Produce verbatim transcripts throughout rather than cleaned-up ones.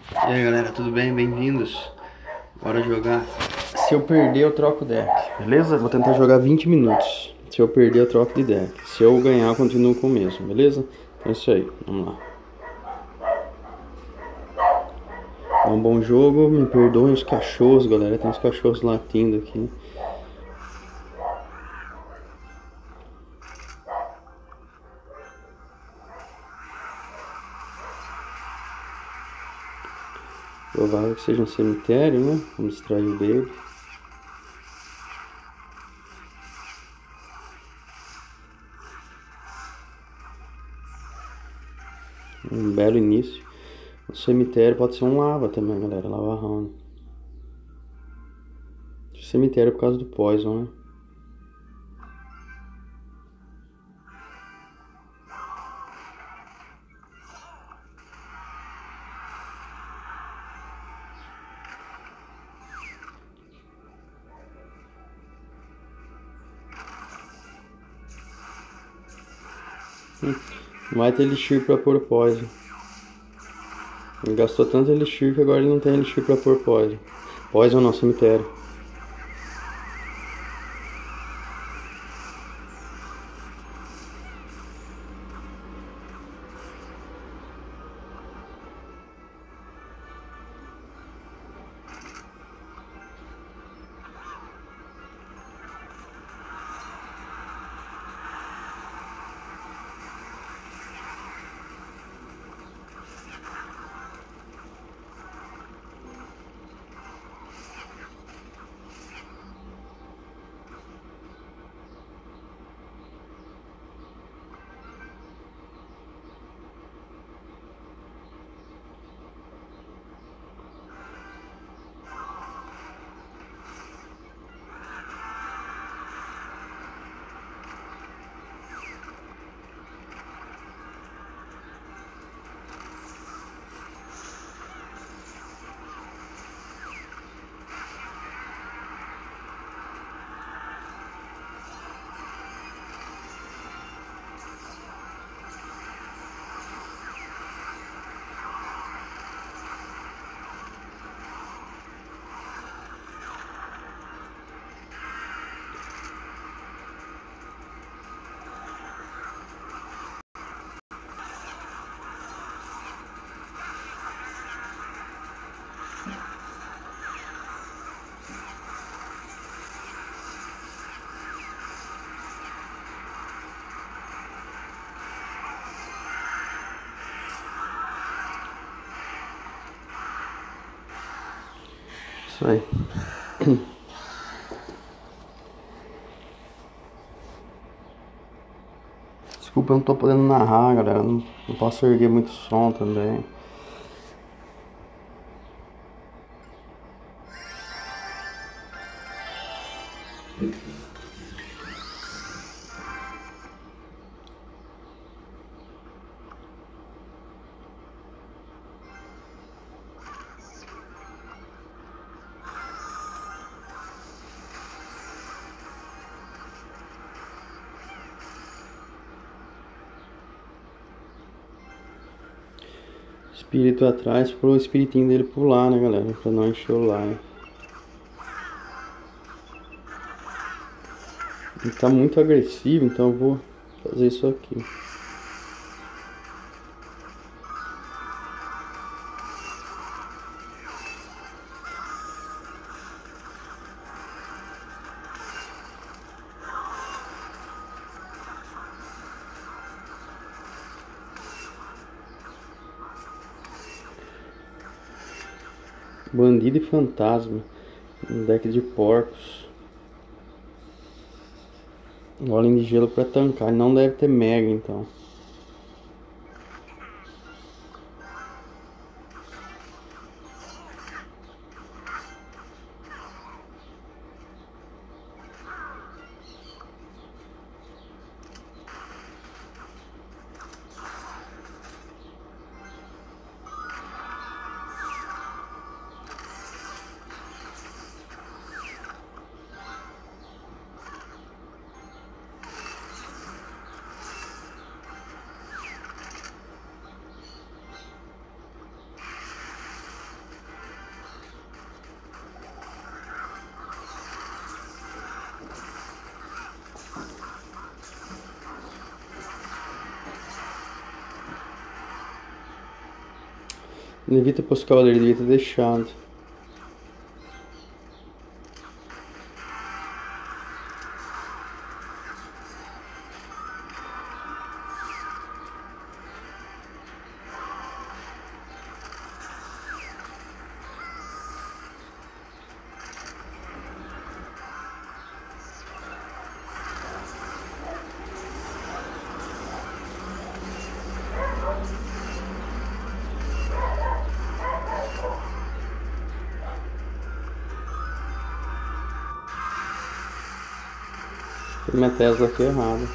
E aí galera, tudo bem? Bem-vindos. Bora jogar. Se eu perder, eu troco o deck, beleza? Vou tentar jogar vinte minutos. Se eu perder, eu troco de deck. Se eu ganhar, eu continuo com o mesmo, beleza? Então é isso aí, vamos lá. É um bom jogo, me perdoem os cachorros, galera. Tem uns cachorros latindo aqui. Provável que seja um cemitério, né? Vamos distrair o dele. Um belo início. O cemitério pode ser um lava também, galera. Lava round. Cemitério por causa do poison, né? Hum, não vai ter elixir pra pôr poison. Ele gastou tanto elixir que agora ele não tem elixir pra pôr poison. Poison não, cemitério. Isso aí. Desculpa, eu não tô podendo narrar, galera. Não, não posso erguer muito som também. Espírito atrás pro espiritinho dele pular, né, galera? Pra não encher o live. Ele tá muito agressivo, então eu vou fazer isso aqui. Bandido e fantasma. Um deck de porcos. Golem de gelo pra tancar. Ele não deve ter mega, então. Evita pros cavaleiros, devia ter deixado. Minha Tesla aqui é errada.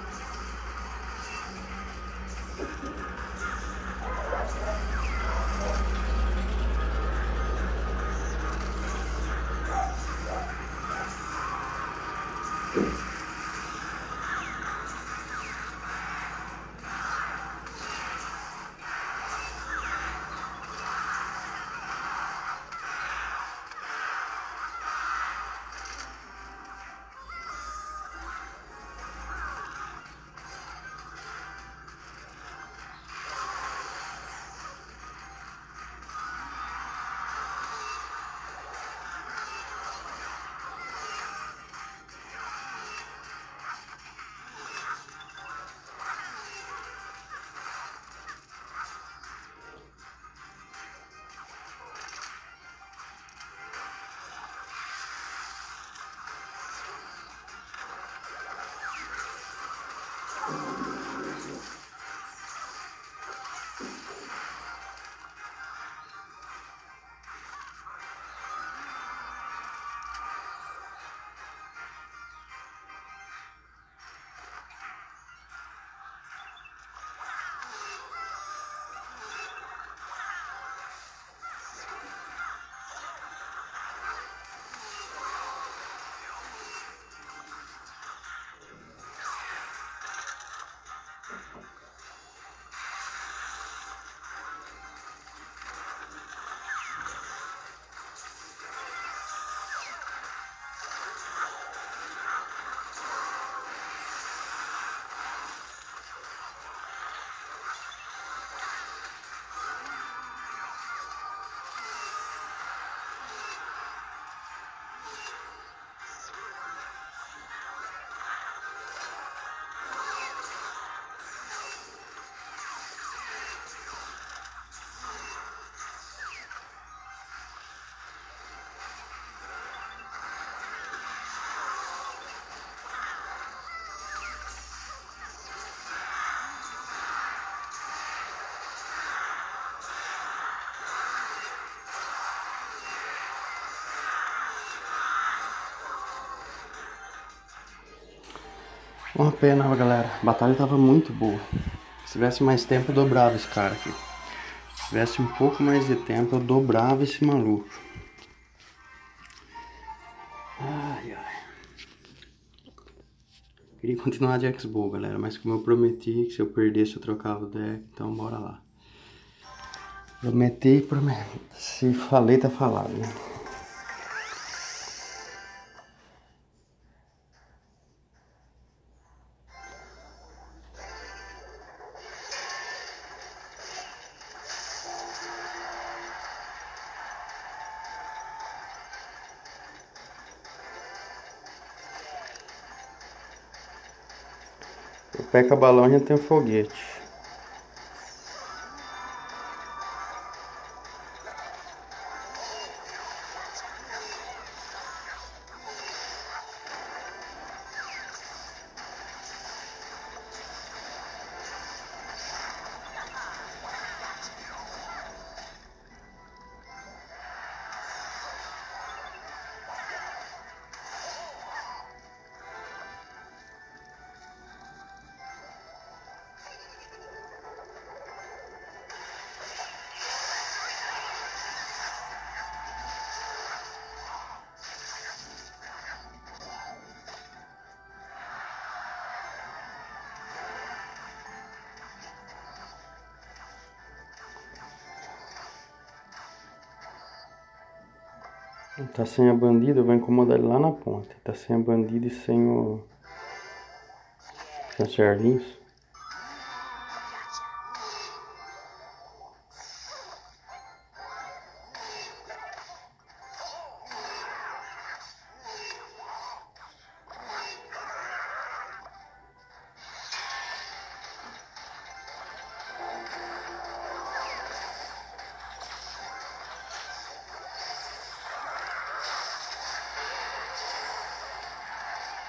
Uma pena, galera. A batalha tava muito boa. Se tivesse mais tempo, eu dobrava esse cara aqui. Se tivesse um pouco mais de tempo, eu dobrava esse maluco. Ai, ai. Queria continuar de X-Bow, galera. Mas como eu prometi que se eu perdesse, eu trocava o deck. Então, bora lá. Prometi e prometi. Se falei, tá falado, né? Eu pego a balão e já tem um foguete. Tá sem a bandida, eu vou incomodar ele lá na ponta. Tá sem a bandida e sem o... Sem os servinhos.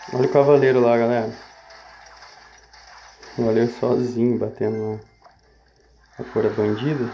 Olha o cavaleiro lá, galera. O cavaleiro sozinho batendo lá. A cor é bandida.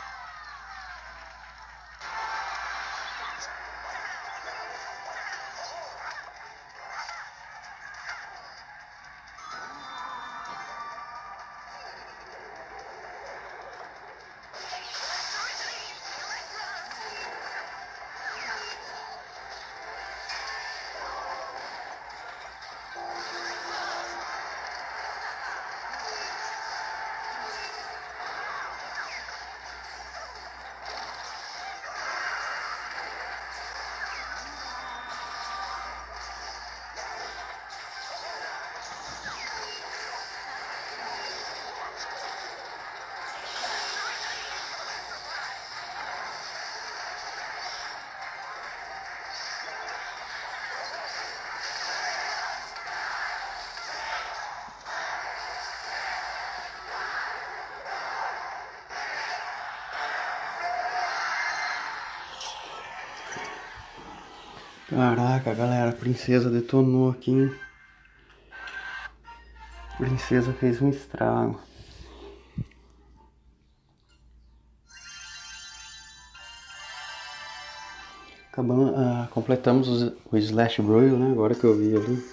Caraca, galera, a princesa detonou aqui, hein? A princesa fez um estrago. Acabamos, ah, completamos o, o Slash Royal, né? Agora que eu vi ali.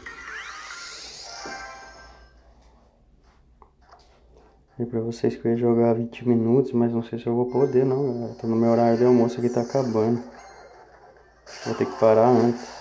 E pra vocês que eu ia jogar vinte minutos, mas não sei se eu vou poder não, galera. Tô no meu horário de almoço aqui, tá acabando. Vou ter que parar antes.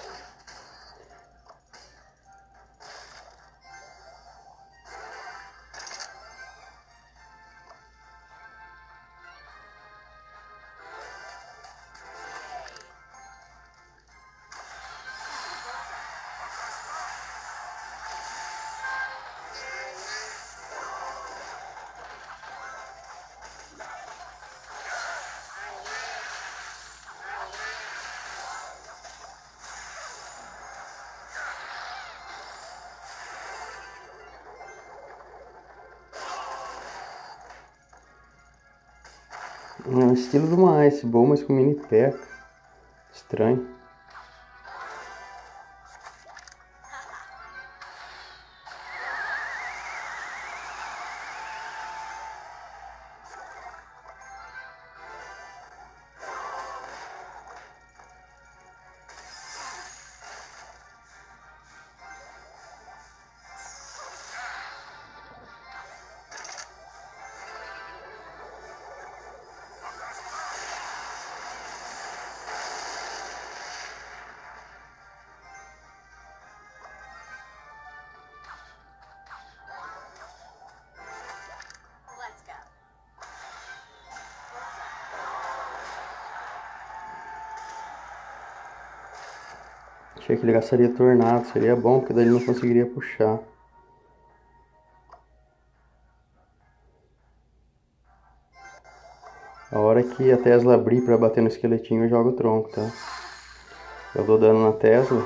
É o estilo de uma Ice Ball, mas com mini P E K. Estranho. Achei que ele gastaria tornado, seria bom, porque daí ele não conseguiria puxar. A hora que a Tesla abrir pra bater no esqueletinho, eu jogo o tronco, tá? Eu dou dano na Tesla.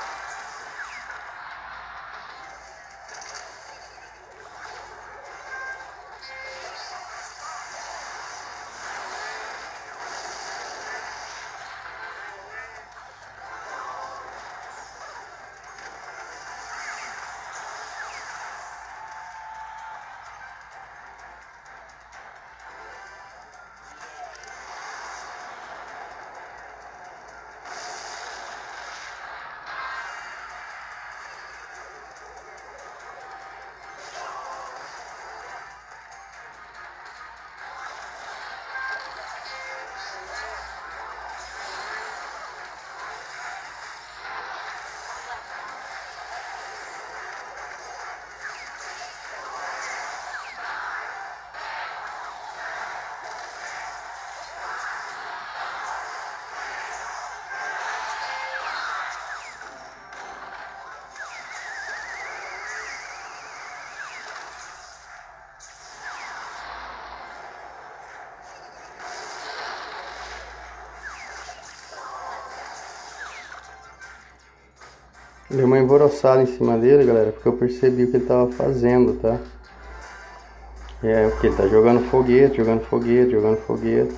Dei uma emboroçada em cima dele, galera, porque eu percebi o que ele tava fazendo, tá? É, o que ele tá jogando foguete, jogando foguete, jogando foguete.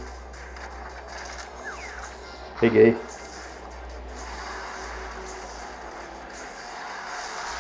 Peguei.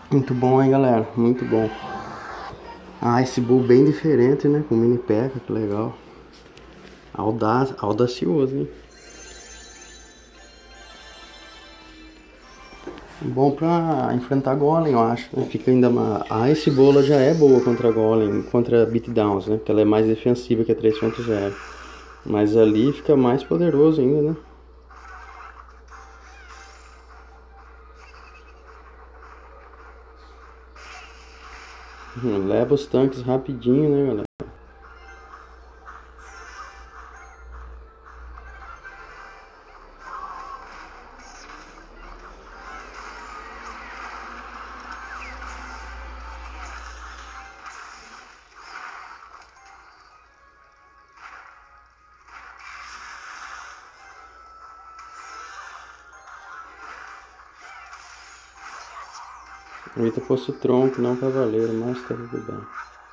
Muito bom, hein, galera? Muito bom. Ah, esse bull bem diferente, né? Com mini P E K K, que legal. Audaz... Audacioso, hein? Bom pra enfrentar Golem, eu acho, né? Fica ainda mais... Ah, esse bola já é boa contra Golem, contra Beatdowns, né? Porque ela é mais defensiva que a três ponto zero. Mas ali fica mais poderoso ainda, né? Hum, Leva os tanques rapidinho, né, galera? Evita fosse o tronco, não o cavaleiro, mas tá tudo bem.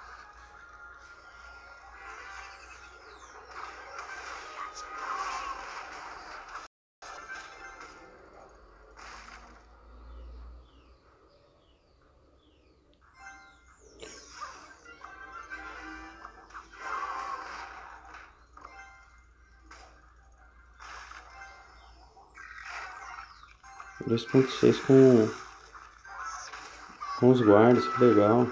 dois ponto seis com, com os guardas, que legal.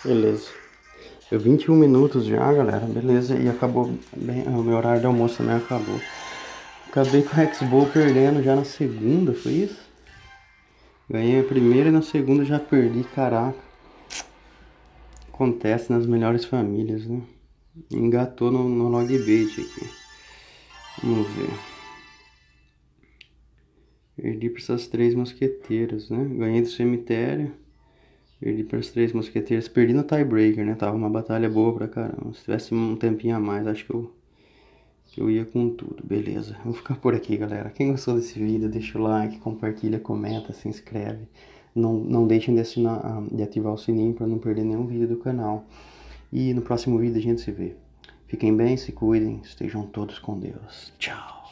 Beleza. Deu vinte e um minutos já, galera. Beleza. E acabou bem. O meu horário de almoço também acabou. Acabei com o Hexball perdendo já na segunda, foi isso? Ganhei a primeira e na segunda já perdi, caraca. Acontece nas melhores famílias, né? Engatou no, no logbait aqui. Vamos ver. Perdi para essas três mosqueteiras, né? Ganhei do cemitério. Perdi para as três mosqueteiras. Perdi no tiebreaker, né? Tava uma batalha boa pra caramba. Se tivesse um tempinho a mais, acho que eu, que eu ia com tudo. Beleza. Vou ficar por aqui, galera. Quem gostou desse vídeo, deixa o like, compartilha, comenta, se inscreve. Não, não deixem de, assinar, de ativar o sininho para não perder nenhum vídeo do canal. E no próximo vídeo a gente se vê. Fiquem bem, se cuidem, estejam todos com Deus. Tchau.